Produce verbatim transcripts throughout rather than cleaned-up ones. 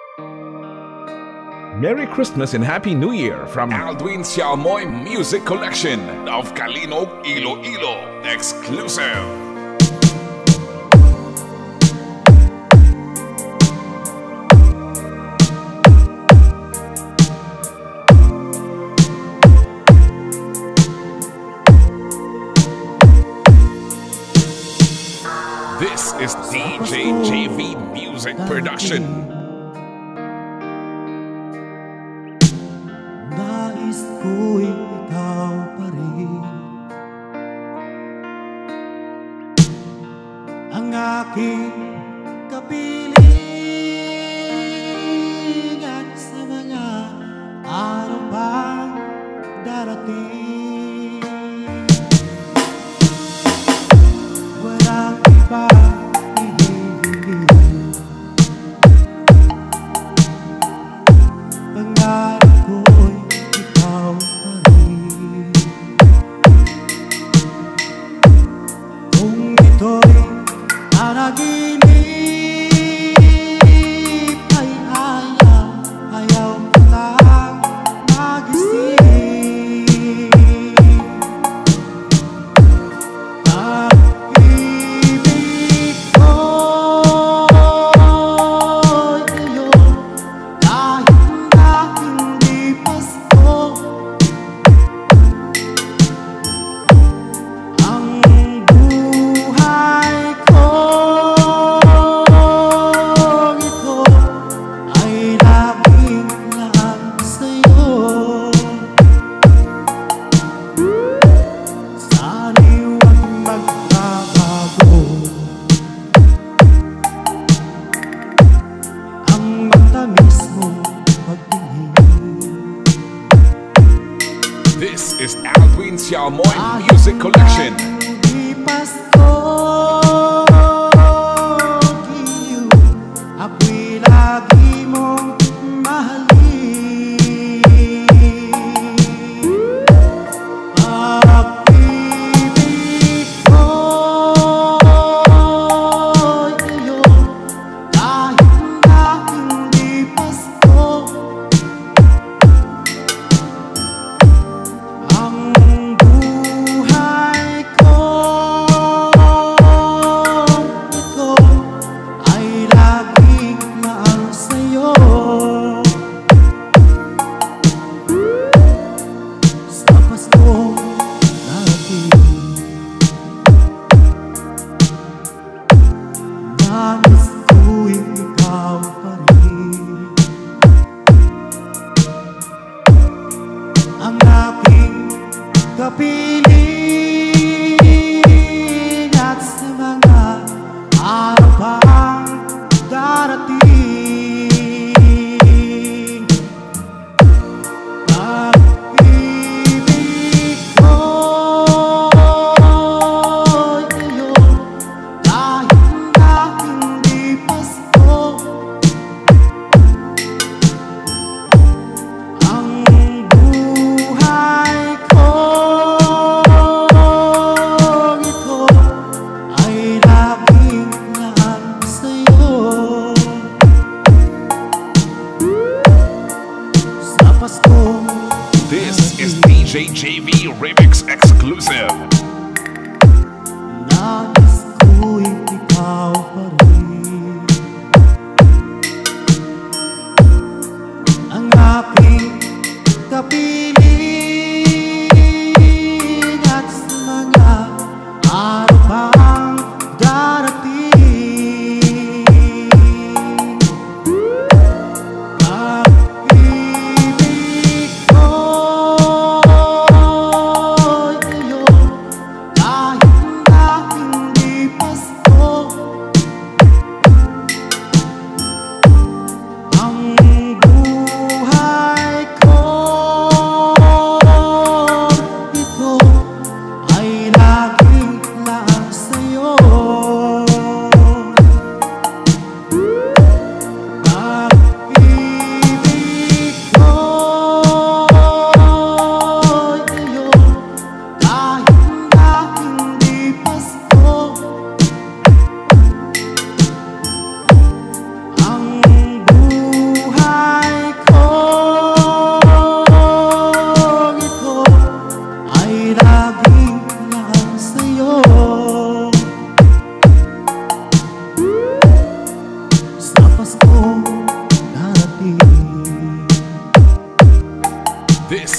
Merry Christmas and Happy New Year from Aldwin Xiaomoy Music Collection of Kalinog, Iloilo. Exclusive. This is D J J V Music Production. Nais ko'y ikaw pa rin ang aking kapilingan sa mga araw pang darating. Walang iba hihingin, pangarap ko'y ikaw pa rin. Kung ito'y panaginip ay ayaw, ayaw ko lang magising. Pag-ibig ko'y iyo kahit na hindi Pasko. Ang buhay ko ito ay laging laan sa'yo. Sana'y huwag magbabago ang matamis mong pagtingin. This is Aldwin Xiaomoy Music Collection. Hindi Pasko, iyo, ako'y lagi mong mahalin. Pag-ibig ko'y iyo, kahit na hindi Pasko. Ang buhay ko ito ay laging laan sa'yo. Sa Paskong darating, nais ko'y ikaw pa rin ang aking kapiling at sa mga araw pang darating. Pag-ibig ko'y iyo kahit na hindi Pasko. Ang buhay ko ito ay laging laan sa'yo. Sa Paskong This is D J J V Remix Exclusive. nais ko'y ikaw pa rin ang aking kapiling at sa mga araw pang darating. Pag-ibig ko'y iyo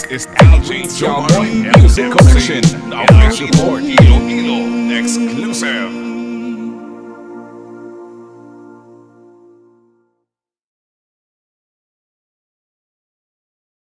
is D J Xiaomi Music Collection. Now please support Iloilo.